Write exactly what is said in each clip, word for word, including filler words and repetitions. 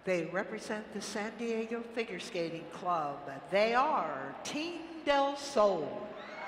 They represent the San Diego Figure Skating Club. They are Team Del Sol.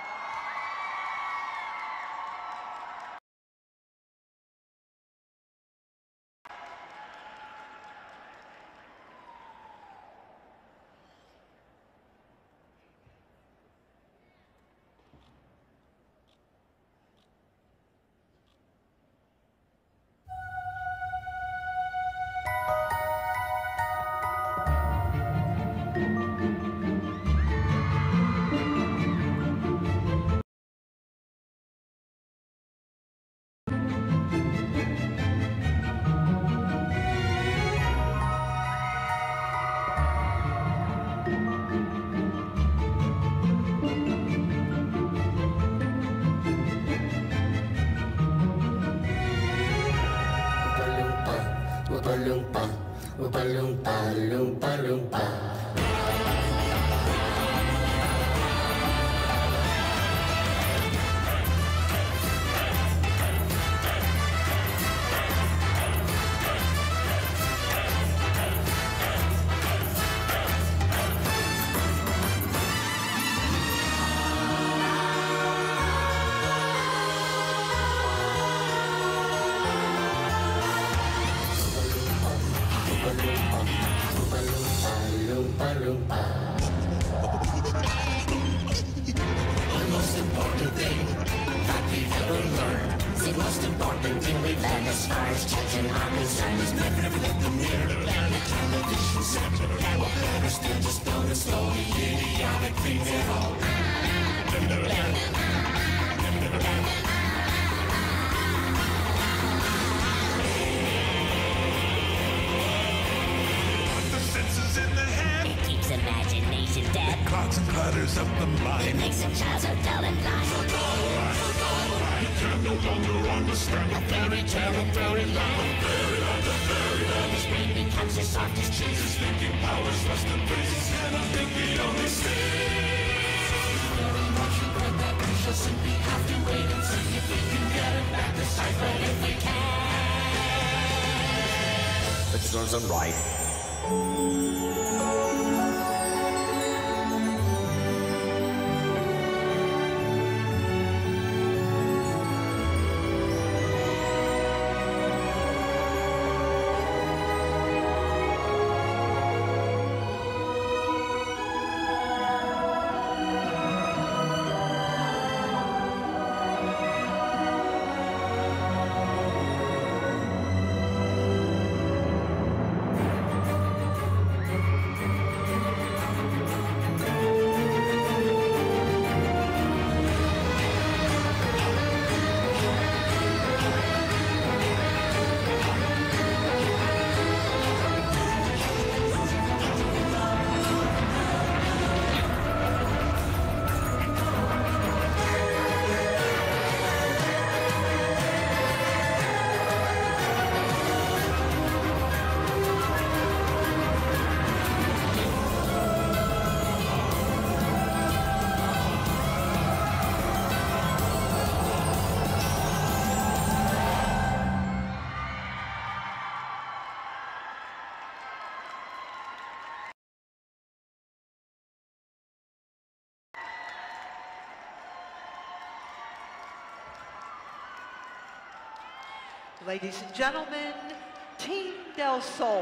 Oompa Loompa, Oompa Loompa, Loompa Loompa. The most important thing that we've ever learned, the most important thing we've learned as far as children are concerned, is never, never let them near the planet television set. And we'll never still just build a slowly idiotic thing at all. Never, never, never, never, never, never. Imagination dead. It clogs and clutters up the mind. It makes a child so dull and blind. So dull, so dull. He can no longer understand a fairy tale of fairyland. A fairyland, a fairyland. His brain becomes as soft as cheese. His thinking powers less than breezes. And I think we only see. Very much regret that we shall simply have to wait and see if we can get it back to sight. But if we can, it serves him right. Ladies and gentlemen, Team Del Sol.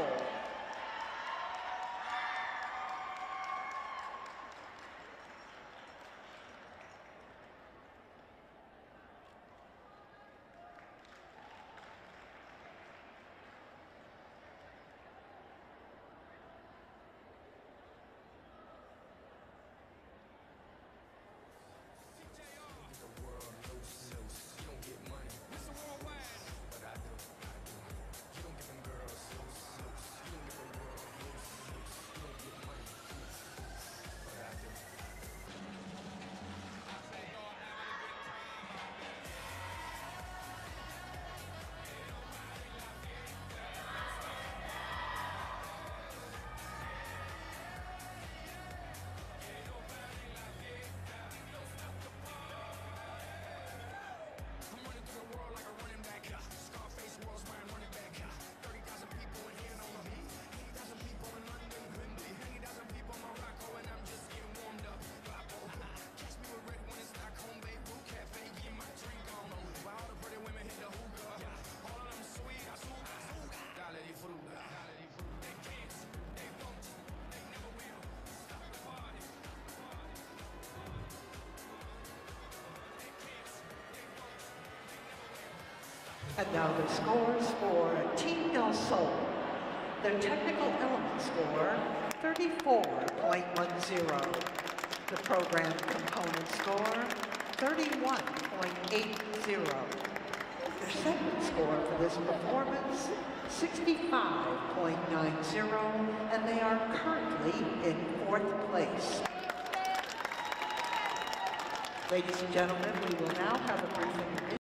And now the scores for Team Del Sol. Their technical element score, thirty-four point one zero. The program component score, thirty-one point eight zero. Their segment score for this performance, sixty-five point nine zero, and they are currently in fourth place. Ladies and gentlemen, we will now have a briefing.